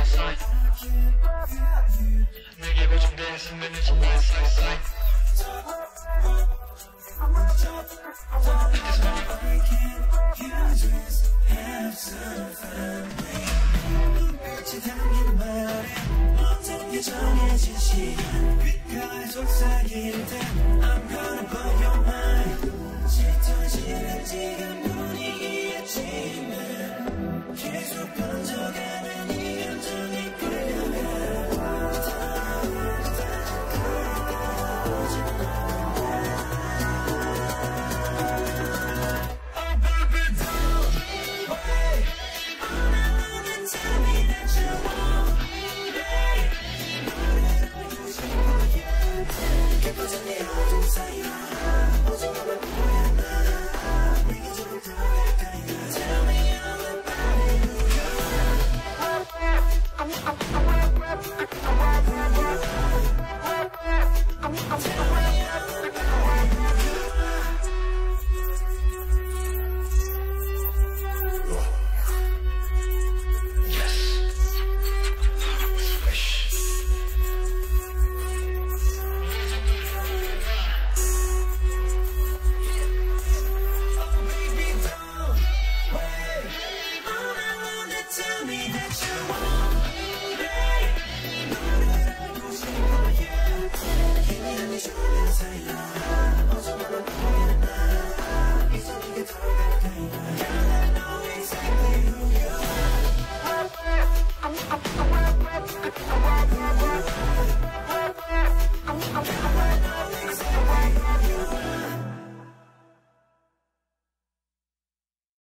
내게 보증되었으면 it's my side. I can't use this absolutely. 눈빛이 담긴 말에 어떤 게 정해진 시간 귓가에 속삭일 때 I'm gonna blow your mind. 짙어지는 지금 분위기에 찌면 계속 번져가는 이 감정에 끌려가. Say